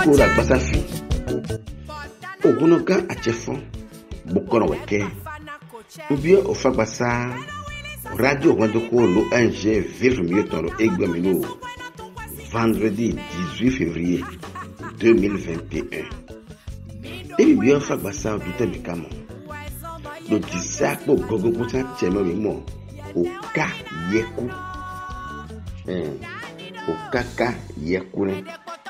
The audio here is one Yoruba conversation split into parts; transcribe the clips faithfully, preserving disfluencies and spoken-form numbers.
ko la basafi ogunoga achefon bokono weke ubie ofagbasa radio wandoko lo un G vivre mieux ton egwamino vendredi dix-huit février deux mille vingt et un. Et bien ofagbasa dute mikamo lo disakpo gogo puta chemo mo o ka yeku eh o kaka yeku ne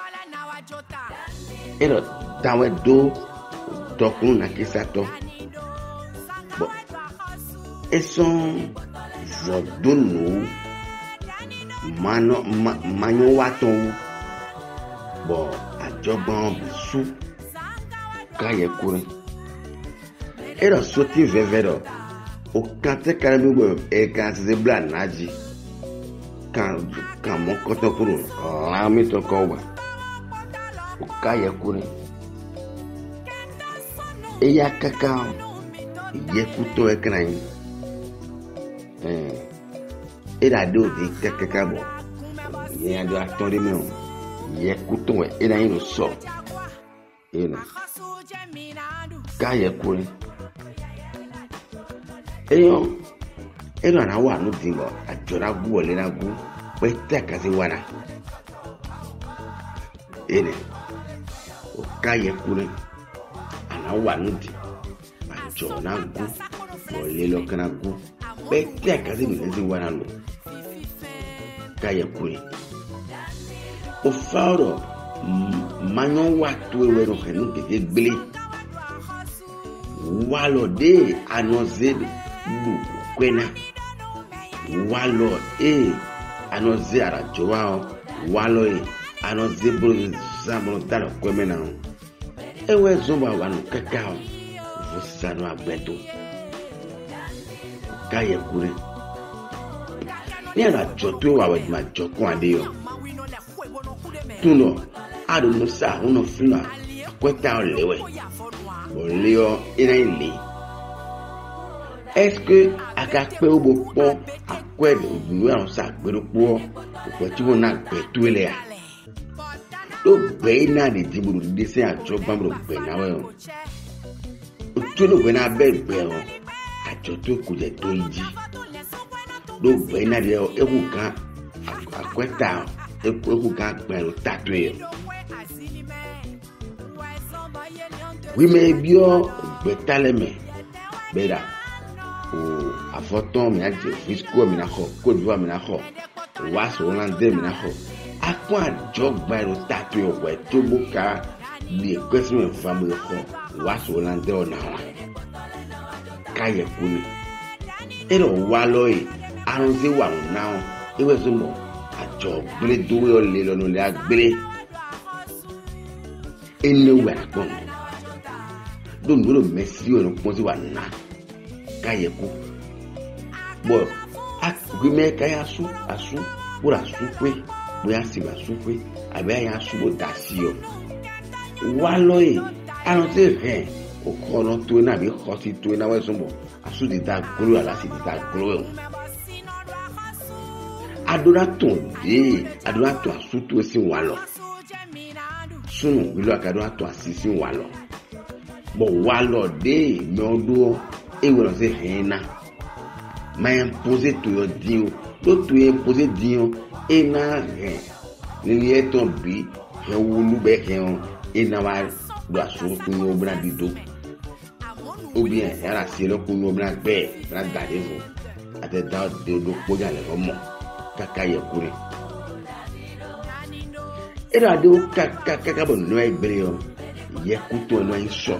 ero dawe do dokun na kisato bon eson vodonu mano ma, manyo waton bon ajogbon bisu ka yeku ne ero soti vevero o kante karabu e kan se bla naji kan kan mo koto kuro la mi to ko wa o ka yeku ne eya kaka yekuto ekran eh era do di kaka bo ye ando atore me o yekuto e era ino so ino ka yeku ne eyo eno na wa no dingo ajora gu ole na gu pe teka si wana ene o ka yeku ne ana wa no di ajo na gu ole lo kana gu pe teka si mi si wana lo ka yeku ne o faro manyo wa tu e no henu ke gbele walo de anoze lu kwena walo e anoze ara jowa walo e anoze bro zamro dalo kwemena ewe zomba wanu kakao vosano agbeto kaye kure ni ana joto wa we ma joko ade yo tuno ado no sa uno fina kweta olewe oleo ina ile. Est-ce que à kakpe obo pon akwe de nous on sa gbe po ko ti won na gbe to ile a do gbe na de diburu de se ajo bambro gbe na we o to no gbe na be gbe o ajo to ku je to iji do gbe na de e ku kan akweta e ku kan gbe o tatu e oui mais bio gbe taleme beda o afoton mi aje fisco mi na ho Côte d'Ivoire mi na ho waso Hollandais mi na ho akwa jogba ro tatu e we to buka bi kwesme famu ho waso Hollandais ona wa kaye kuni ero walo e arunze wa now e we zumo ajo bre do we ole lo no le agbere ene we akon do ndoro messi o no pon si wa na kayeku bo agwime kaya su asu pura supwe boya si ba supwe abe ya su bo dasio walo e anu te he o kono to na bi khoti to na we sumbo asu di da glo ala si di da glo adora to de adora to asu to si walo sunu bilo akadora to asisi walo bo walo de nodo e wona se hena ma imposer to yo dio do to imposer dio e na he ni e ton bi he wulu be he on e na wa do aso to no bra bido ou bien era si lo ku no bra be bra gade vo ate da de do po ja le mo kaka ye kure era de kaka kaka bo no e gbere yo ye ku to no in so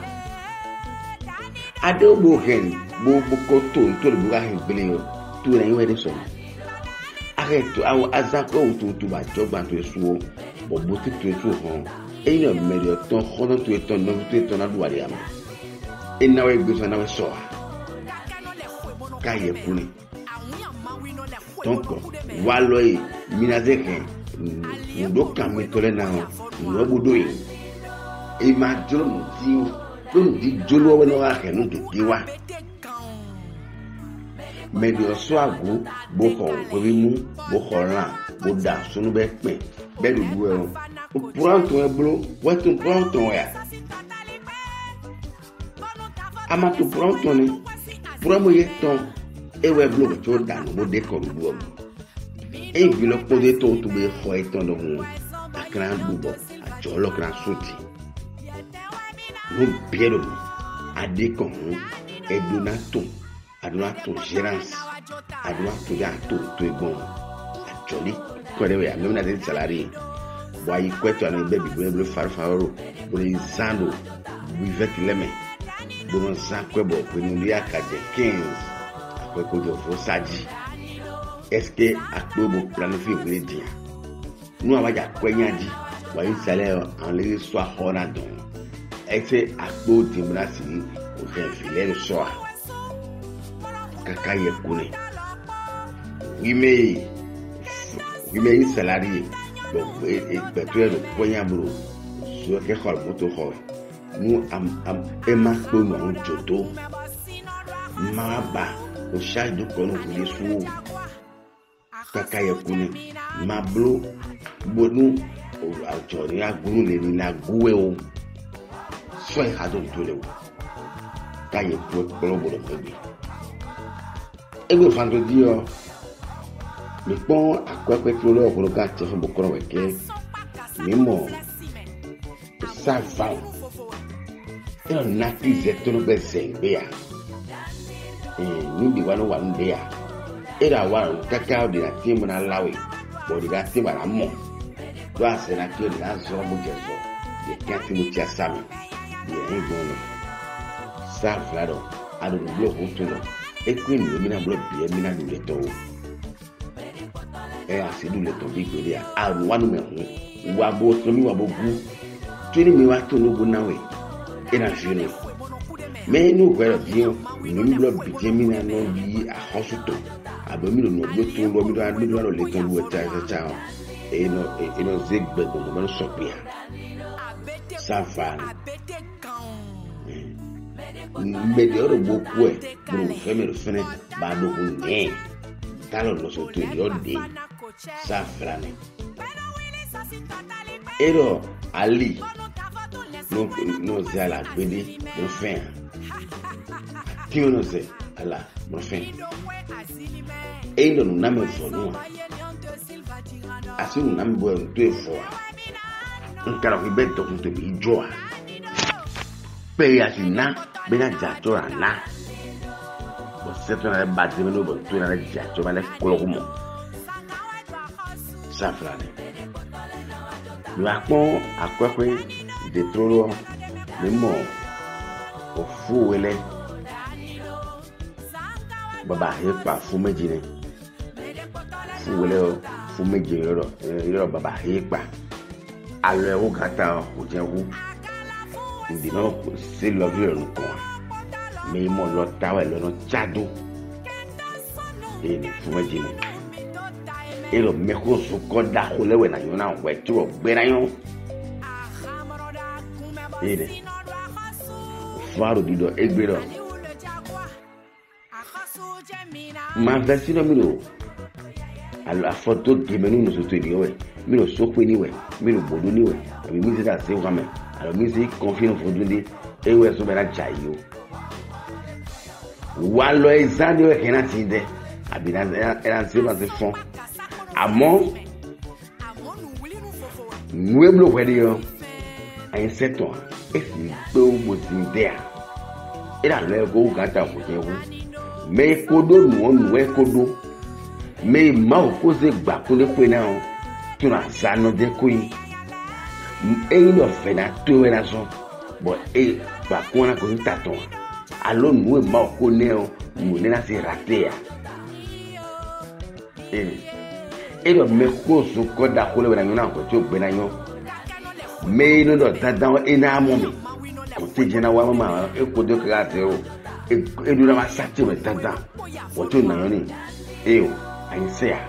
ade bo hen bo bo ko to to le buga hen gbele yo to na yin we de so areto awo azako to to ba jogba to esu o bo ti to esu ho e no me de ton khono to eton no to eton na duwari am e na we gbe so na we so ka ye kuni donc walo e minaze hen ndo kan me to le na no budo yi e ma jolo mo ti don di jolo we no ha nu ke diwa me bi oso agu bo ko ko bi mu bo ko ran bo da sunu be pe be du du e pronto é blo, vai tu pronto é. Ama tu pronto né? Promo yeton eu é blo que eu dá no de como blo. E bilo poder to tu be foi então no a gran bubo, a jolo gran suti. No biero a de como é donato, a donato gérance, a donato já tu tu é bom. A joli quando é mesmo na de salário. Why you quit on a baby, baby, far far, but in Zando, we vet lemon. Don't Sanquebo, when you are at the Kings, a quick of Rosaji. Esque a global planifi village. No, I got Quenyaji, while you sell and lay swa honadon. Exe a good timbrasi, who can feel soa. Kakaya Kune. We may, we may salary. Betul ada banyak bro, so kekal motor kau, mu am am emak tu orang jodoh, maba, usai tu kono kulis su, kakak kuning, mablo, bonu, autori agunu ni na gue o, so hadon tu leu, kaya buat kalau boleh pergi. Ego fanto dia. Me pon akwa kwe floro ko ga che fun bokoro weke mi mo sa fa e na ki ze to no be zembe ya e ni di wanu wanu de ya e da wa kaka de na ti mo na lawe bo di ga ti ba na mo do ase na ki o na zo mo je zo de ka ti mo ti asami de e go no sa floro adu blo ko to no e ku ni mi na blo bi e mi na du le to e asidu le to bi gbe ya aru wanu me hu wa bo to mi wa bo gu tini mi wa to no bo na we e na jini me no gwero bio mi mi blo bi je mi na no bi a hospital abo mi no no blo to lo mi do mi do lo le to wo ta ta e no e no zegbe go mo so pe ya safa me de oro bo ku e bro fe me ro fene ba do ku ne talo lo so to yo de safrane ero ali no no se ala gbede no fin ti o no se ala no fin e no na me fo no asi no na me bo to e fo nkara fi beto kun to bi joa pe ya sina be na ja to na bo se to na ba de no bo to na ja to ba le kolo mo safrane la pon akwekwe de trolo le mo o fu wele baba he pa fu meji ni fu wele o fu meji ro ro baba he pa ale o gata o je wu ndi no se lo vi ro ko mi mo lo tawe lo no chado e ni fu meji ni ero meko so koda kholewe na yona we tro gbe na yon ere faru dido egbero ma vesino miro alla foto che menu no so tedi we miro so pe ni we miro bodo ni we mi mi se da se wa me alors mi se confine fodo ndi e we so bera jayo walo ezani we kena tinde abina era se ba se fon amon nous eblo wedio en sept ans et si do mo tindea era le go gata ko je wu me kodo nu onu e kodo me ma o ko se gba ko le pe na o tu na sano de ko yi e no fe na to e na so but e ba ko na ko ta ton alo nu e ma o ko ne o mo ne na se ratea e e do me ko so ko da ko le na yona ko ti o gbe na yon me no do dadan e na mo mi ko ti je na wa mama e ko do ka te o e e do na ma sa ti we dadan wo to na yon ni e o ayin se ya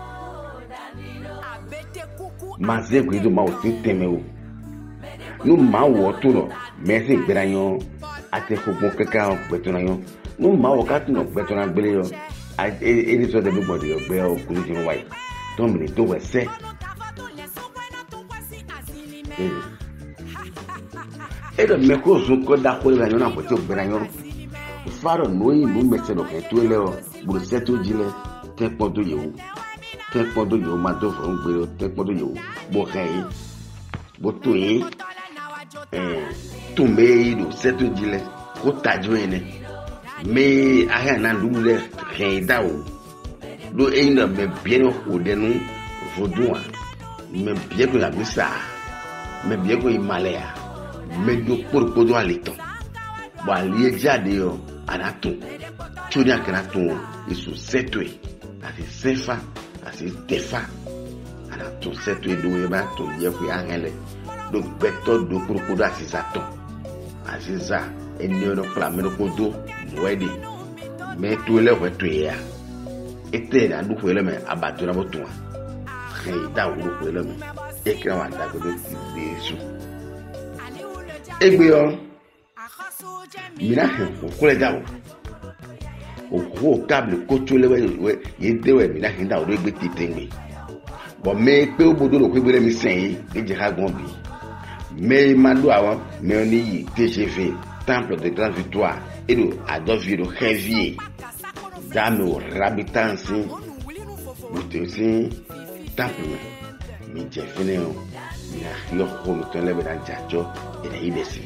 ma se ko do ma o ti teme o no ma wo to no me se gbe na yon ate ko mo keka o gbe to na yon no ma wo ka tu no gbe to na gbele yo e ni so de everybody o gbe o ku ni wa to mi to we se e do me ko so ko da ko la nyona ko to bra nyon faro no yi mu mese do ke to le o buru seto jile te podo yo te podo yo ma do fo ngbe te podo yo bo kai bo to yi eh to me do seto jile ko taju ene me aya na ndu le ke da o do e na me bien o de nu vodua me bien ko la misa me bien ko imalea me do por podo alito ba li jade yo anato tuni akanato isu setwe ati sefa ati tefa anato setwe do e ba to ye ku angele do beto do por podo asisato asisa eni ono flameno podo wedi me to le wetu ya ete na du kwele me abatu na botua hey da wo kwele me e kra wa da ko do Yesu egbe o mina he ko kole da o o ko table ko to le we ye de we mina he da o egbe titengbe bo me pe obodo lo ko gbere mi sen e je ha gon bi me mando awon me oni yi T G V temple de grande victoire et de adoviro heavy dame rabitansi butensi temple mi je fene o na yo ko mi ton lebe dan jajo e na idesi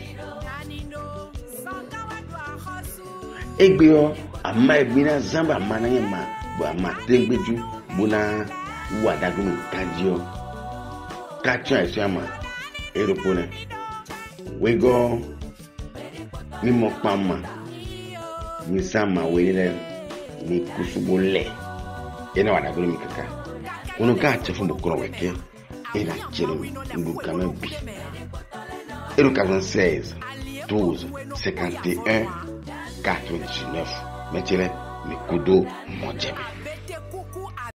egbe o ama egbina zamba mananye ma bo ama tegbeju bona wa dagun kanjio kacha isiama eropone wego mi mo pama mi sama wele mi kusubole ena wada golo mi kaka ono ka chefu mbokoro weke ena chelo mi nduka na bi zéro quarante-seize douze cinquante et un quatre-vingt-dix-neuf metele mi kudo mojebe